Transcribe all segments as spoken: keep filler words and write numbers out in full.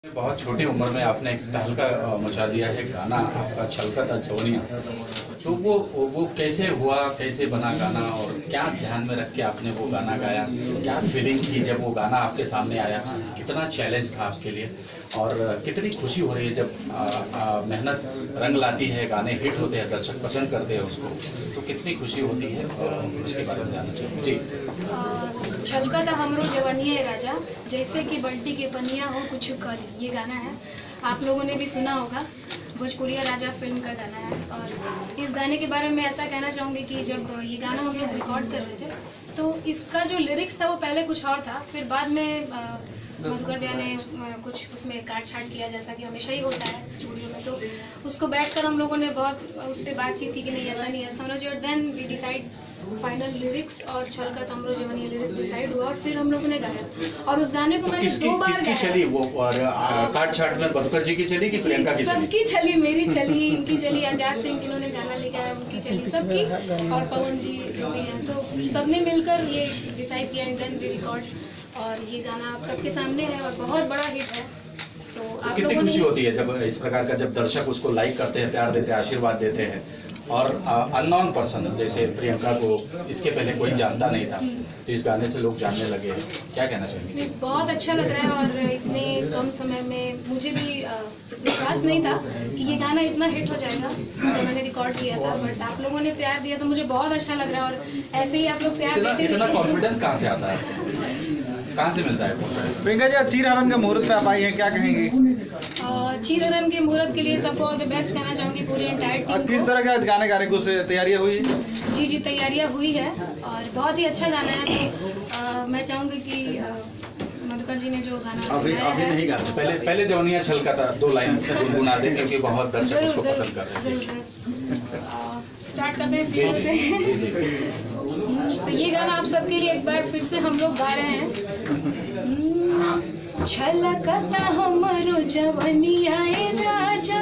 बहुत छोटी उम्र में आपने एक तहलका मचा दिया है, गाना आपका छलकता जवनिया। तो वो वो कैसे हुआ, कैसे बना गाना, और क्या ध्यान में रख के आपने वो गाना गाया? क्या फीलिंग थी जब वो गाना आपके सामने आया? कितना चैलेंज था आपके लिए, और कितनी खुशी हो रही है जब आ, आ, मेहनत रंग लाती है, गाने हिट होते हैं, दर्शक पसंद करते हैं उसको, तो कितनी खुशी होती है, उसके बारे में जानना चाहिए जी। छलकता हमरो जवनिया राजा, जैसे कि बल्टी के पनिया हो कुछ कर, ये गाना है। आप लोगों ने भी सुना होगा, भोजपुरी राजा फिल्म का गाना है। और इस गाने के बारे में ऐसा कहना चाहूँगी कि जब ये गाना हम लोग रिकॉर्ड कर रहे थे तो इसका जो लिरिक्स था वो पहले कुछ और था, फिर बाद में मधुकर भैया ने कुछ उसमें काट छाट किया, जैसा कि हमेशा ही होता है स्टूडियो में। तो उसको बैठकर हम लोगों ने बहुत उस पर बातचीत की कि नहीं ऐसा नहीं ऐसा होना चाहिए, और then we decide final lyrics और छलकत हमरो जवनिया लिरिक्स डिसाइड हुआ और फिर हम लोगों ने गाया। और उस गाने को तो मैंने दो बार गाया। चली वो और काट छाट में मधुकर जी की चली कि प्रियंका की चली? सबकी चली, मेरी चली, इनकी चली, आजाद सिंह जिन्होंने गाना लिखा है उनकी चली, सबकी, और पवन जी जो भी हैं, तो सबने मिलकर ये डिसाइड किया एंड देन वी रिकॉर्ड। और ये गाना आप सबके सामने है और बहुत बड़ा हिट है। तो आप कितनी खुशी होती है जब इस प्रकार का, जब दर्शक उसको लाइक करते हैं, प्यार देते हैं, आशीर्वाद देते हैं, और अननोन पर्सन जैसे प्रियंका को इसके पहले कोई जानता नहीं था, तो इस गाने से लोग जानने लगे हैं, क्या कहना चाहेंगे? बहुत अच्छा लग रहा है, और इतने कम समय में मुझे भी विश्वास नहीं था कि ये गाना इतना हिट हो जाएगा जब मैंने रिकॉर्ड किया था, बट आप लोगों ने प्यार दिया तो मुझे बहुत अच्छा लग रहा है। और ऐसे ही आप लोग प्यार देते इतना कॉन्फिडेंस कहाँ से आता है, कहाँ से मिलता है? प्रियंका जी, चीरहरण के मुहूर्त पे आप आई हैं, क्या कहेंगी? चीरहरण के मुहूर्त के लिए सबको ऑल द बेस्ट कहना चाहूँगी, पूरी एंटायर टीम। किस तरह का गाने गा रहे, कुछ तैयारियां हुई? जी जी तैयारियां हुई है और बहुत ही अच्छा गाना है। तो आ, मैं चाहूँगी कि आ, मधुकर जी ने जो गाना अभी अभी नहीं गा सकते, पहले पहले जवनिया छलकता दो लाइन गुनगुना दें, क्योंकि बहुत दर्शक उसको पसंद कर रहे हैं। स्टार्ट करते हैं फिर से। तो ये गाना आप सबके लिए एक बार फिर से हम लोग गा रहे हैं। छलकता हमरो जवनिया राजा,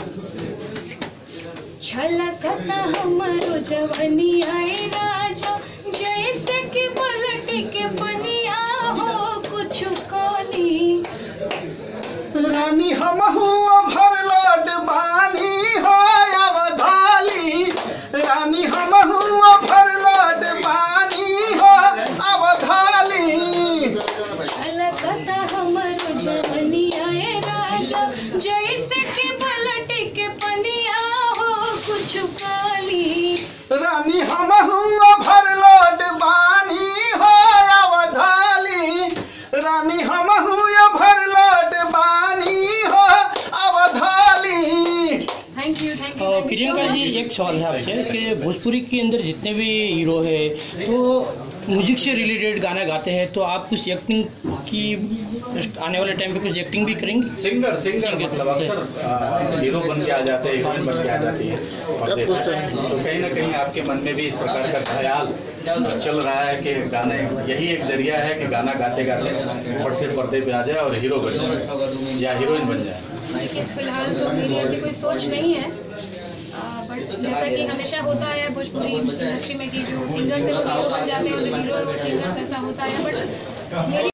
छलकता हमरो जवनिया राजा, जैसे कि पलटी के पनिया हो कुछ काली। रानी हम हुआ भर लोट बानी हो अवधाली, रानी हम हुआ भर लोट बानी हो अवधाली। छलकता हमरो जवनिया राजा, जैसे कि पलटी के पनिया हो कुछ काली। रानी हम हुआ भर लोट बानी हो अवधाली, रानी हम हुआ भर लोट बानी हो अवधाली। Thank you thank you. Priyanka ji, एक सवाल है आपसे कि भोजपुरी के अंदर जितने भी हीरो है तो म्यूजिक से रिलेटेड गाना गाते हैं, तो आप कुछ एक्टिंग की आने वाले टाइम पे कुछ एक्टिंग भी करेंगे? सिंगर सिंगर मतलब अक्सर हीरो बन के आ जाते हैं, हीरोइन बन के आ जाती है, तो कहीं ना कहीं आपके मन में भी इस प्रकार का ख्याल चल रहा है कि गाने यही एक जरिया है कि गाना गाते गाते फट से पर्दे पे आ जाए और हीरो बन जाए या हीरोइन बन जाए? फिलहाल तो मेरी ऐसी कोई सोच नहीं है, बट जैसा कि हमेशा होता है भोजपुरी इंडस्ट्री में कि जो सिंगर से वो हीरो बन जाते हैं और जो हीरो है वो सिंगर से, ऐसा होता है। बट मेरी